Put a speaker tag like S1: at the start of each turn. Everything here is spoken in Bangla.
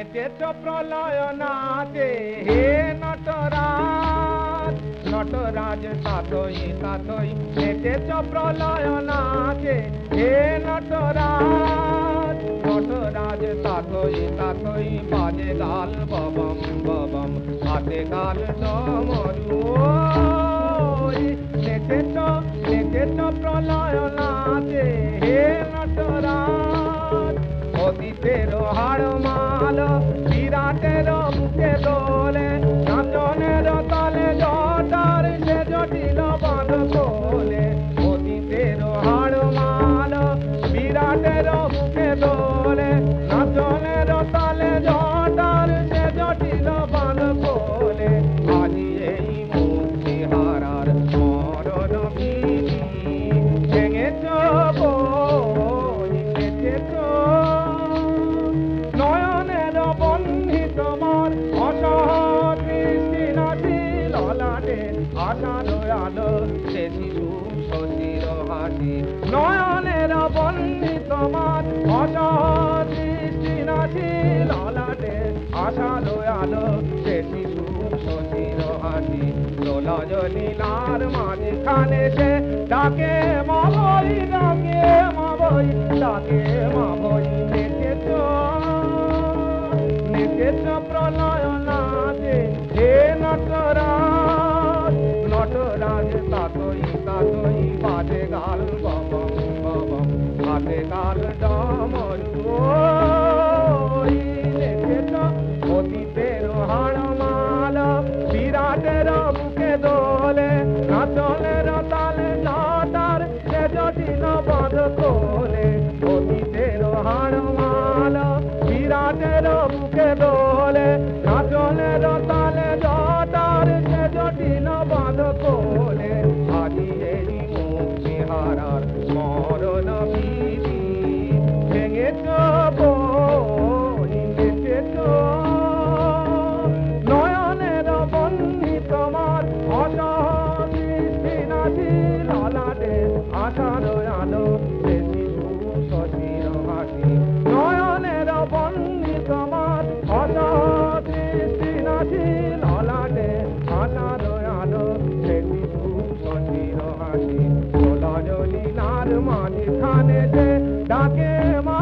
S1: নেচেছ প্রলয় নাচে হে নটরাজ নটরাজ তাতই তাতই নেচেছ প্রলয় নাচে হে নটরাজ নটরাজ তাতই তাতই বাজে গাল ববম ববম হাতে গাল ডমরু নেচেছ প্রলয় নাচে হে নটরাজ অতীতের হাড় মাল বিরাটের মুখে দোলে নাচনের তালে জটার সে জটিল বাঁধ কোলে অতীতের হাড় মাল বিরাটের মুখে দোলে নাচনের তালে জটার সে জটিল বাঁধ কোলে আজি এই মুক্তি হারার মরণ বিধি ভেঙেছ বই নেচেছ নয়নের বন্ধি তোমার অসহজ দৃষ্টি নাচি ললাটে আশালো আলো সে শিশু শশীর হাসি নয়নের বন্ধি তোমার অসহজ দৃষ্টি নাচি ললাটে আশালো আলো সে শিশু শশীর হাসি দোলজ লীলার মাঝখানে সে ডাকে মা বই ডাকে মা বই ডাকে মা বই নেচেছ নেচেছ প্রলয় নাচে হে নটরাজ নটরাজ তাতই তাতই বাজে গাল ববম ববম হাতে গাল ডমরু নেচেছ অতীতের হাড় মাল বিরাটের মুখে দোলে নাচনের তালে জটার সে জটিল বাঁধ কোলে অতীতের হাড় মাল বিরাটের মুখে দোলে নাচনের তালে জটার সে জটিল বাঁধ কোলে আজি এই মুক্তি হারার মরণ বিধি ভেঙেছ বই নেচেছ নয়নের বন্ধি তোমার অসহজ দৃষ্টি নাচি ললাটে আশার আলো সে শিশু শশীর হাসি নয়নের বন্ধি তোমার অসহজ দৃষ্টি নাচি ললাটে আশার আলো সে শিশু শশীর হাসি দোলজ লীলার মাঝখানে যে ডাকে মা